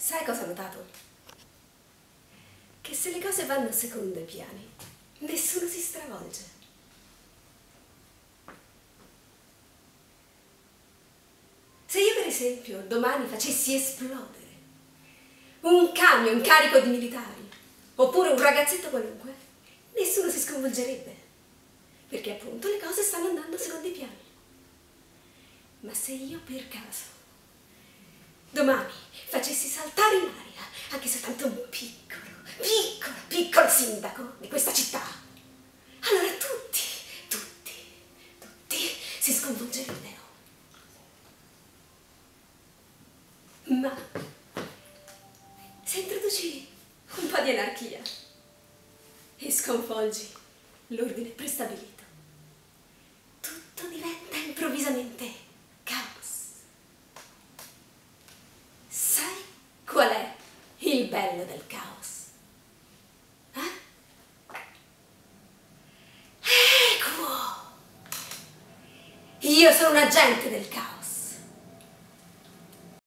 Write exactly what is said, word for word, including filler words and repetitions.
Sai cosa ho notato? Che se le cose vanno a secondo piani, nessuno si stravolge. Se io per esempio domani facessi esplodere un camion carico di militari, oppure un ragazzetto qualunque, nessuno si sconvolgerebbe, perché appunto le cose stanno andando secondo i piani. Ma se io per caso domani facessi saltare in aria anche soltanto un piccolo, piccolo, piccolo sindaco di questa città, allora tutti, tutti, tutti si sconvolgerebbero. Ma se introduci un po' di anarchia e sconvolgi l'ordine prestabilito, tutto diventa improvvisamente caos. Sai qual è il bello del caos? Eh? Equo! Io sono un agente del caos.